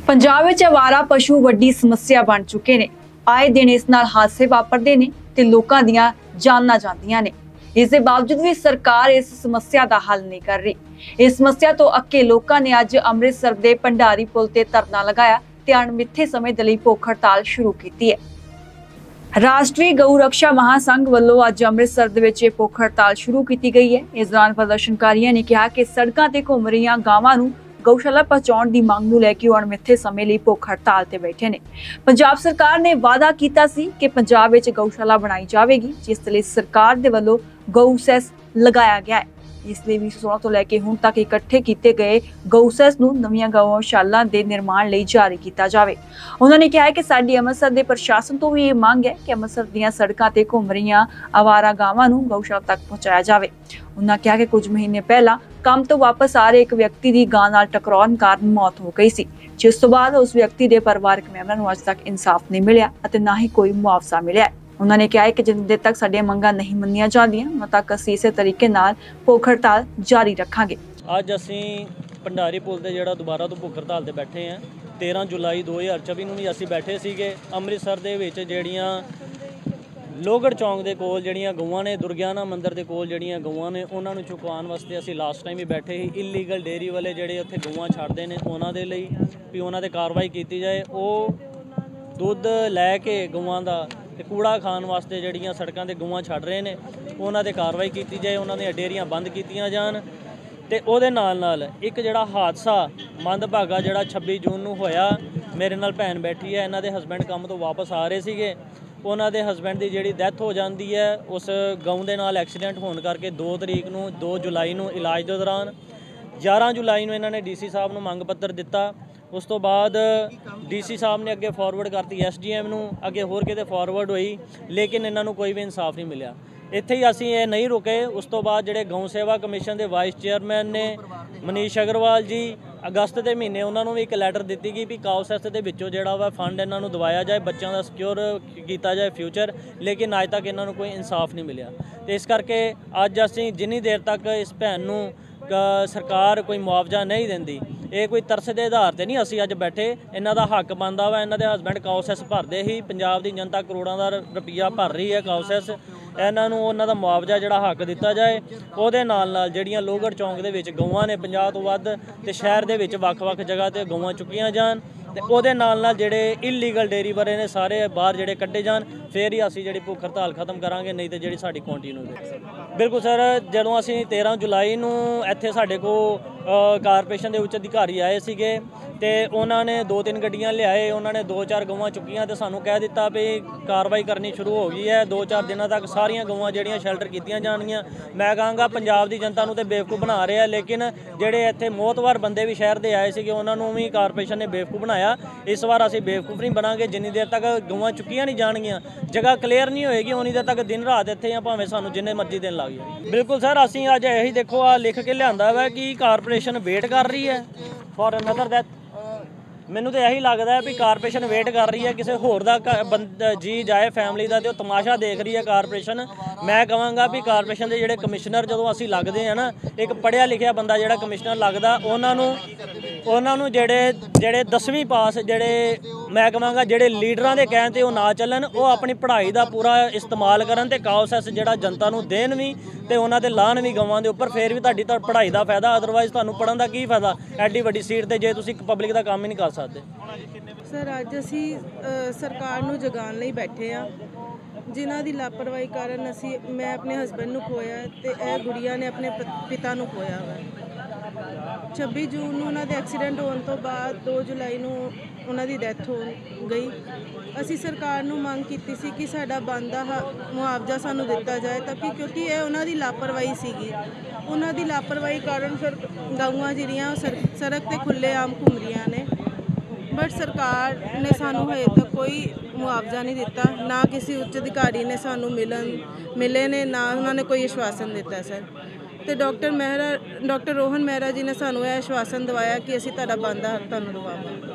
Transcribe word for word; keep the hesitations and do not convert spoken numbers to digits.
पंजाब विच आवारा पशु वड्डी समस्या बन चुके ने। आए दिन इस नाल हादसे वापरदे ने ते लोकां दीयां जानां जांदियां ने। इस दे बावजूद भी सरकार इस समस्या दा हल नहीं कर रही। इस समस्या तो अक्के लोकां ने अज अमृतसर दे भंडारी पुल ते धरना लगाया ते अणमिथे समय दे लई भुख हड़ताल शुरू कीती है। राष्ट्रीय गऊ रक्षा महासंघ वालों अज अमृतसर दे विच भुख हड़ताल शुरू की गई है। इस दौरान प्रदर्शनकारियों ने कहा कि सड़कों ते घूम रही गावां नूं गौशाला पहुंचाउण दी मंग नूं लैके अणमिथे समय लई भुख हड़ताल ते बैठे ने। पंजाब सरकार ने वादा कीता सी कि पंजाब विच गौशाला बनाई जावेगी, जिस लई सरकार दे वल्लों गऊ सैस लगाया गया है। इसलिए भी सोलह तो लैके हुण तक इकट्ठे किए गए गऊ सैस नूं नवीं गौशाला के निर्माण लई जारी किया जाए। उन्होंने कहा है कि साडी अमृतसर के प्रशासन तो भी ये मांग है कि अमृतसर दीयां सड़कों ते घूम रही आवारा गावां नूं गौशाला तक पहुंचाया जाए। उन्होंने कहा कि कुछ महीने पहला काम तो वापस आ रहे एक व्यक्ति की गां नाल टकराउण कारण मौत हो गई सी, जिस तो बाद उस व्यक्ति के परिवारक मैंबरां नूं अज तक इंसाफ नहीं मिलिया अते ना ही कोई मुआवजा मिलिया। उन्होंने कहा है कि जिन्ने देर तक साडियां मंगां नहीं मन्नियां जांदियां उन्ने तक असीं इसे तरीके नाल भुख हड़ताल जारी रखांगे। अज असीं भंडारी पुल ते जिहड़ा दुबारा तो भुख हड़ताल ते बैठे हैं। तेरह जुलाई दो हज़ार चौबी नूं भी असीं बैठे सीगे अमृतसर दे विच जिहड़ियां लोहगढ़ चौंक दे कोल जिहड़ियां गऊआं ने, दुर्गियाना मंदिर दे कोल जिहड़ियां गऊआं ने उन्हां नूं चुकवाउण वास्ते असीं लास्ट टाइम भी बैठे ही। इलीगल डेयरी वाले जिहड़े उत्थे गऊआं छड्डदे ने उन्हां दे लई भी उन्हां ते कार्रवाई कीती जाए। ओह दुੱਧ लै के गऊआं दा ते कूड़ा खाण वास्ते जिहड़ियां सड़कां ते गऊआं छड्ड रहे ने उन्हां ते कार्रवाई कीती जाए, उन्हां ਦੀਆਂ डेयरियां बंद कीतियां जाण। ते ਉਹਦੇ ਨਾਲ ਨਾਲ ਇੱਕ ਜਿਹੜਾ ਹਾਦਸਾ ਮੰਦਭਾਗਾ ਜਿਹੜਾ छब्बी जून ਨੂੰ ਹੋਇਆ, ਮੇਰੇ ਨਾਲ ਭੈਣ ਬੈਠੀ ਹੈ, ਇਹਨਾਂ ਦੇ ਹਸਬੈਂਡ ਕੰਮ ਤੋਂ ਵਾਪਸ ਆ ਰਹੇ ਸੀਗੇ। ਉਹਨਾਂ ਦੇ ਹਸਬੈਂਡ ਦੀ ਜਿਹੜੀ ਡੈਥ ਹੋ ਜਾਂਦੀ ਹੈ ਉਸ ਗਊ ਦੇ ਨਾਲ ਐਕਸੀਡੈਂਟ ਹੋਣ ਕਰਕੇ ਦੋ ਤਰੀਕ ਨੂੰ ਦੋ ਜੁਲਾਈ ਨੂੰ ਇਲਾਜ ਦੇ ਦੌਰਾਨ ਗਿਆਰਾਂ ਜੁਲਾਈ ਨੂੰ ਇਹਨਾਂ ਨੇ ਡੀਸੀ ਸਾਹਿਬ ਨੂੰ ਮੰਗ ਪੱਤਰ ਦਿੱਤਾ। उस तो बाद डी सी साहब ने अगे फॉरवर्ड करती एस डी एम नूं, अगे होर किते फॉरवर्ड हुई, लेकिन इन्हां नूं कोई भी इंसाफ नहीं मिलिया। इत्थे ही असीं ये नहीं रुके। उस तो बाद जिहड़े गौ सेवा कमीशन के वाइस चेयरमैन ने मनीष अग्रवाल जी अगस्त के महीने उन्होंने भी एक लैटर दी गई भी काउ सैस के विचों जिहड़ा वा फंड इन्हां नूं दवाया जाए, बच्चों का सिक्योर किया जाए फ्यूचर, लेकिन अज तक इन्हां नूं कोई इंसाफ नहीं मिलिया। तो इस करके अज असीं जिन्नी देर तक इस भैन नूं सरकार कोई मुआवजा नहीं देंदी, ये कोई तरस के आधार पर नहीं असीं अज बैठे। इन्हां दा हक बनदा वा, इन्हां दे हसबैंड काउ सैस भरदे ही, पंजाब दी जनता करोड़ां दा रुपया भर रही है काउ सैस। इन्हां नूं उन्हां दा मुआवजा जिहड़ा हक दिता जाए। ਉਹਦੇ ਨਾਲ ਨਾਲ ਜਿਹੜੀਆਂ ਲੋਹਗੜ੍ਹ ਚੌਂਕ ਦੇ ਵਿੱਚ ਗਊਆਂ ਨੇ ਪੰਜਾਹ ਤੋਂ ਵੱਧ ਤੇ ਸ਼ਹਿਰ ਦੇ ਵਿੱਚ ਵੱਖ-ਵੱਖ ਜਗ੍ਹਾ ਤੇ ਗਊਆਂ ਚੁੱਕੀਆਂ ਜਾਣ ਤੇ ਉਹਦੇ ਨਾਲ ਨਾਲ ਜਿਹੜੇ ਇਲੀਗਲ ਡੇਰੀ ਵਾਲੇ ਨੇ ਸਾਰੇ ਬਾਹਰ ਜਿਹੜੇ ਕੱਢੇ ਜਾਣ, ਫਿਰ ਹੀ ਅਸੀਂ ਜਿਹੜੀ ਭੁੱਖ ਹੜਤਾਲ ਖਤਮ ਕਰਾਂਗੇ, ਨਹੀਂ ਤੇ ਜਿਹੜੀ ਸਾਡੀ ਕੰਟੀਨਿਊ ਹੈ। ਬਿਲਕੁਲ ਸਰ, ਜਦੋਂ ਅਸੀਂ ਤੇਰ੍ਹਾਂ ਜੁਲਾਈ ਨੂੰ ਇੱਥੇ ਸਾਡੇ ਕੋਲ ਕਾਰਪੋਰੇਸ਼ਨ ਦੇ ਉੱਚ ਅਧਿਕਾਰੀ ਆਏ ਸੀਗੇ ਤੇ ਉਹਨਾਂ ਨੇ ਦੋ ਤਿੰਨ ਗੱਡੀਆਂ ਲਿਆਏ, ਉਹਨਾਂ ਨੇ ਦੋ ਚਾਰ ਗਊਆਂ ਚੁੱਕੀਆਂ ਤੇ ਸਾਨੂੰ ਕਹਿ ਦਿੱਤਾ ਵੀ ਕਾਰਵਾਈ ਕਰਨੀ ਸ਼ੁਰੂ ਹੋ ਗਈ ਹੈ, ਦੋ ਚਾਰ ਦਿਨਾਂ ਤੱਕ ਸਾਰੀਆਂ ਗਊਆਂ ਜਿਹੜੀਆਂ ਸ਼ੈਲਟਰ ਕੀਤੀਆਂ ਜਾਣਗੀਆਂ। ਮੈਂ ਕਹਾਂਗਾ ਪੰਜਾਬ ਦੀ ਜਨਤਾ ਨੂੰ ਤੇ ਬੇਵਕੂਫ ਬਣਾ ਰਿਹਾ, ਲੇਕਿਨ ਜਿਹੜੇ ਇੱਥੇ ਮੋਹਤਵਾਰ ਬੰਦੇ ਵੀ ਸ਼ਹਿਰ ਦੇ ਆਏ ਸੀਗੇ ਉਹਨਾਂ ਨੂੰ ਵੀ ਕਾਰਪੋਰੇਸ਼ਨ ਨੇ ਬੇਵਕੂਫ ਬਣਾਇਆ। ਇਸ ਵਾਰ ਅਸੀਂ ਬੇਵਕੂਫ ਨਹੀਂ ਬਣਾਂਗੇ। ਜਿੰਨੀ ਦੇਰ ਤੱਕ ਗਊਆਂ ਚੁੱਕੀਆਂ ਨਹੀਂ ਜਾਣਗੀਆਂ, ਜਗ੍ਹਾ ਕਲੀਅਰ ਨਹੀਂ ਹੋਏਗੀ, ਉਨੀ ਦੇਰ ਤੱਕ ਦਿਨ ਰਾਤ ਇੱਥੇ ਆ, ਭਾਵੇਂ ਸਾਨੂੰ ਜਿੰਨੇ ਮਰਜ਼ੀ ਦਿਨ ਲੱਗ ਜਾਏ। ਬਿਲਕੁਲ ਸਰ, ਅਸੀਂ ਅੱਜ ਇਹੀ ਦੇਖੋ ਆ ਲਿਖ ਕੇ ਲਿਆਂਦਾ ਵਾ ਕਿ ਕਾਰਪੋਰੇਸ਼ਨ ਵੇਟ ਕਰ ਰਹੀ ਹੈ ਫॉर ਅਨਦਰ ਡੈਥ। ਮੈਨੂੰ ਤਾਂ ਇਹੀ ਲੱਗਦਾ ਵੀ ਕਾਰਪੋਰੇਸ਼ਨ ਵੇਟ ਕਰ ਰਹੀ ਹੈ ਕਿਸੇ ਹੋਰ ਦਾ ਜੀ ਜਾਏ ਫੈਮਿਲੀ ਦਾ, ਤੇ ਉਹ ਤਮਾਸ਼ਾ ਦੇਖ ਰਹੀ ਹੈ ਕਾਰਪੋਰੇਸ਼ਨ। ਮੈਂ ਕਹਾਂਗਾ ਵੀ ਕਾਰਪੋਰੇਸ਼ਨ ਦੇ ਜਿਹੜੇ ਕਮਿਸ਼ਨਰ ਜਦੋਂ ਅਸੀਂ ਲੱਗਦੇ ਆ ਨਾ, ਇੱਕ ਪੜ੍ਹਿਆ ਲਿਖਿਆ ਬੰਦਾ ਜਿਹੜਾ ਕਮਿਸ਼ਨਰ ਲੱਗਦਾ, ਉਹਨਾਂ ਨੂੰ ਉਹਨਾਂ ਨੂੰ ਜਿਹੜੇ ਜਿਹੜੇ ਦਸਵੀਂ ਪਾਸ ਜਿਹੜੇ ਮੈਂ ਕਹਾਂਗਾ ਜਿਹੜੇ ਲੀਡਰਾਂ ਦੇ ਕਹਿਣ 'ਤੇ ਉਹ ਨਾ ਚੱਲਣ, ਉਹ ਆਪਣੀ ਪੜ੍ਹਾਈ ਦਾ ਪੂਰਾ ਇਸਤੇਮਾਲ ਕਰਨ ਤੇ ਕਾउ ਸੈਸ ਜਿਹੜਾ ਜਨਤਾ ਨੂੰ ਦੇਣ ਵੀ ਤੇ ਉਹਨਾਂ ਦੇ ਲਾਣ ਵੀ ਗਵਾਂ ਦੇ ਉੱਪਰ, ਫਿਰ ਵੀ ਤੁਹਾਡੀ ਤਾਂ ਪੜ੍ਹਾਈ ਦਾ ਫਾਇਦਾ। ਅਦਰਵਾਈਜ਼ ਤੁਹਾਨੂੰ ਪੜ੍ਹਨ ਦਾ ਕੀ ਫਾਇਦਾ ਐਡੀ ਵੱਡੀ ਸੀਟ ਤੇ ਜੇ ਤੁਸੀਂ ਪਬਲਿਕ ਦਾ ਕੰਮ ਹੀ ਨਹੀਂ ਕਰ ਸਕਦੇ। ਸਰ, ਅੱਜ ਅਸੀਂ ਸਰਕਾਰ ਨੂੰ ਜਗਾਉਣ ਲਈ ਬੈਠੇ ਆ, ਜਿਨ੍ਹਾਂ ਦੀ ਲਾਪਰਵਾਹੀ ਕਾਰਨ ਅਸੀਂ ਮੈਂ ਆਪਣੇ ਹਸਬੈਂਡ ਨੂੰ ਖੋਇਆ ਤੇ ਇਹ ਗੁੜੀਆ ਨੇ ਆਪਣੇ ਪਿਤਾ ਨੂੰ ਖੋਇਆ ਵਾ। ਛੱਬੀ ਜੂਨ ਨੂੰ ਉਹਨਾਂ ਦੇ ਐਕਸੀਡੈਂਟ ਹੋਣ ਤੋਂ ਬਾਅਦ ਦੋ ਜੁਲਾਈ ਨੂੰ ਉਹਨਾਂ ਦੀ ਡੈਥ ਹੋ ਗਈ। ਅਸੀਂ ਸਰਕਾਰ ਨੂੰ ਮੰਗ ਕੀਤੀ ਸੀ ਕਿ ਸਾਡਾ ਬਣਦਾ ਮੁਆਵਜ਼ਾ ਸਾਨੂੰ ਦਿੱਤਾ ਜਾਏ, ਤਾਂ ਕਿ ਕਿਉਂਕਿ ਇਹ ਉਹਨਾਂ ਦੀ ਲਾਪਰਵਾਹੀ ਸੀਗੀ। ਉਹਨਾਂ ਦੀ ਲਾਪਰਵਾਹੀ ਕਾਰਨ ਸਰ ਗਊਆਂ ਜਿਹੜੀਆਂ ਸੜਕ 'ਤੇ ਖੁੱਲ੍ਹੇਆਮ ਘੁੰਮ ਰਹੀਆਂ ਨੇ, ਬਟ ਸਰਕਾਰ ਨੇ ਸਾਨੂੰ ਹਜੇ ਤੱਕ ਕੋਈ ਮੁਆਵਜ਼ਾ ਨਹੀਂ ਦਿੱਤਾ, ਨਾ ਕਿਸੇ ਉੱਚ ਅਧਿਕਾਰੀ ਨੇ ਸਾਨੂੰ ਮਿਲਣ ਮਿਲੇ ਨੇ, ਨਾ ਉਹਨਾਂ ਨੇ ਕੋਈ ਆਸ਼ਵਾਸਨ ਦਿੱਤਾ ਸਰ। ਤੇ ਡਾਕਟਰ ਮਹਿਰਾ ਡਾਕਟਰ ਰੋਹਨ ਮਹਿਰਾ ਜੀ ਨੇ ਸਾਨੂੰ ਇਹ ਆਸ਼ਵਾਸਨ ਦਵਾਇਆ ਕਿ ਅਸੀਂ ਤੁਹਾਡਾ ਬਣਦਾ ਹੱਕ ਤੁਹਾਨੂੰ ਦਵਾਵਾਂਗੇ।